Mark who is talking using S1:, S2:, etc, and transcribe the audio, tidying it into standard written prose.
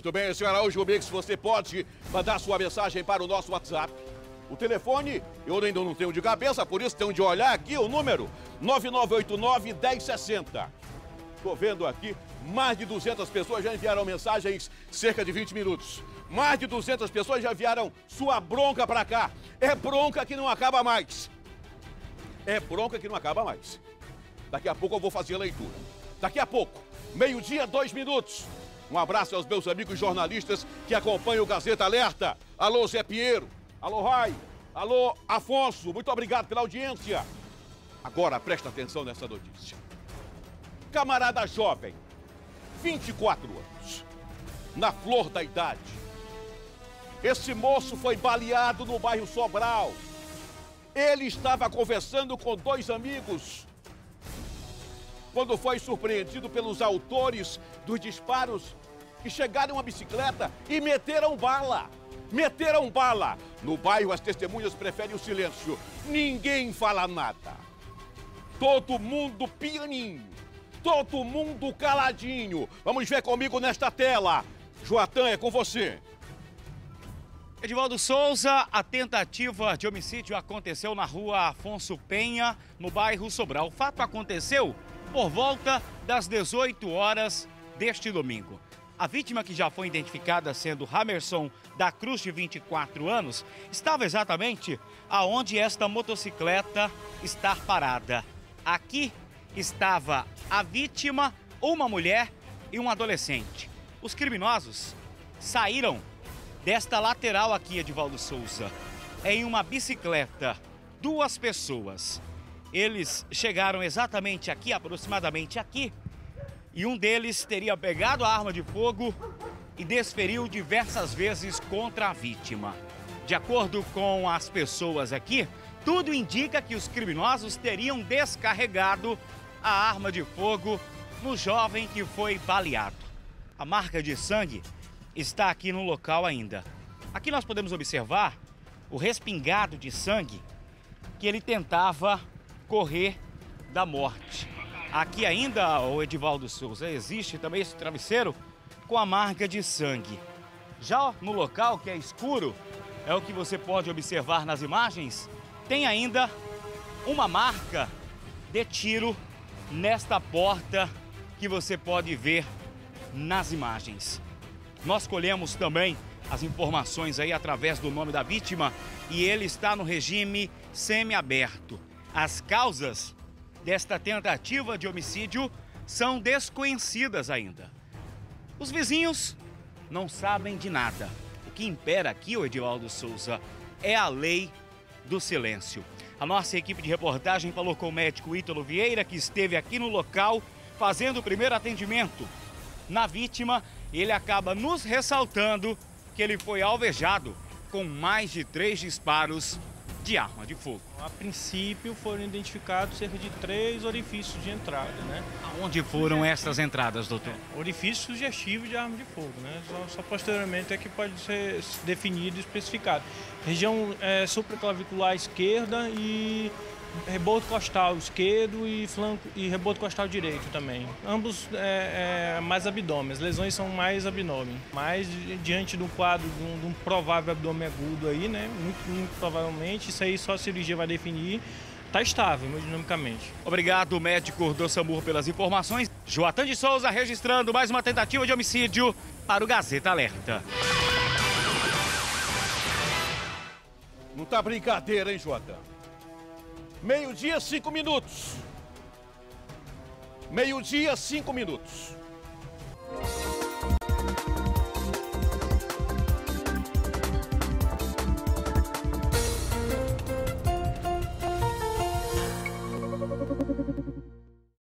S1: Muito bem, senhor Araújo Mix, você pode mandar sua mensagem para o nosso WhatsApp. O telefone, eu ainda não tenho de cabeça, por isso tenho de olhar aqui o número 9989-1060. Estou vendo aqui, mais de 200 pessoas já enviaram mensagens cerca de 20 minutos. Mais de 200 pessoas já enviaram sua bronca para cá. É bronca que não acaba mais. É bronca que não acaba mais. Daqui a pouco eu vou fazer a leitura. Daqui a pouco, 12h02. Um abraço aos meus amigos jornalistas que acompanham o Gazeta Alerta. Alô, Zé Pinheiro. Alô, Rai. Alô, Afonso. Muito obrigado pela audiência. Agora, presta atenção nessa notícia. Camarada jovem, 24 anos, na flor da idade. Esse moço foi baleado no bairro Sobral. Ele estava conversando com dois amigos quando foi surpreendido pelos autores dos disparos que chegaram à bicicleta e meteram bala. Meteram bala. No bairro, as testemunhas preferem o silêncio. Ninguém fala nada. Todo mundo pianinho. Todo mundo caladinho. Vamos ver comigo nesta tela. Joatan, é com você.
S2: Edivaldo Souza, a tentativa de homicídio aconteceu na rua Afonso Penha, no bairro Sobral. O fato aconteceu por volta das 18 horas deste domingo. A vítima, que já foi identificada sendo Ramerson da Cruz, de 24 anos, estava exatamente aonde esta motocicleta está parada. Aqui estava a vítima, uma mulher e um adolescente. Os criminosos saíram desta lateral aqui, Edivaldo Souza, em uma bicicleta, duas pessoas. Eles chegaram exatamente aqui, aproximadamente aqui, e um deles teria pegado a arma de fogo e desferiu diversas vezes contra a vítima. De acordo com as pessoas aqui, tudo indica que os criminosos teriam descarregado a arma de fogo no jovem que foi baleado. A marca de sangue está aqui no local ainda. Aqui nós podemos observar o respingado de sangue que ele tentava correr da morte. Aqui ainda, o Edivaldo Souza, existe também esse travesseiro com a marca de sangue. Já no local, que é escuro, é o que você pode observar nas imagens, tem ainda uma marca de tiro nesta porta que você pode ver nas imagens. Nós colhemos também as informações aí através do nome da vítima e ele está no regime semiaberto. As causas desta tentativa de homicídio são desconhecidas ainda. Os vizinhos não sabem de nada. O que impera aqui, o Edivaldo Souza, é a lei do silêncio. A nossa equipe de reportagem falou com o médico Ítalo Vieira, que esteve aqui no local fazendo o primeiro atendimento na vítima. Ele acaba nos ressaltando que ele foi alvejado com mais de 3 disparos de arma de fogo.
S3: A princípio foram identificados cerca de 3 orifícios de entrada, né?
S2: Onde foram essas entradas, doutor?
S3: Orifício sugestivo de arma de fogo, né? Só posteriormente é que pode ser definido e especificado. Região supraclavicular esquerda e reboto costal esquerdo e flanco e reboto costal direito também. Ambos mais abdômen, as lesões são mais abdômen. Mas diante do quadro de um provável abdômen agudo aí, né? Muito provavelmente, isso aí só a cirurgia vai definir. Está estável, hemodinamicamente.
S2: Obrigado, médico do SAMU, pelas informações. Joatan de Souza registrando mais uma tentativa de homicídio para o Gazeta Alerta.
S1: Não tá brincadeira, hein, Joatan? 12h05. 12h05.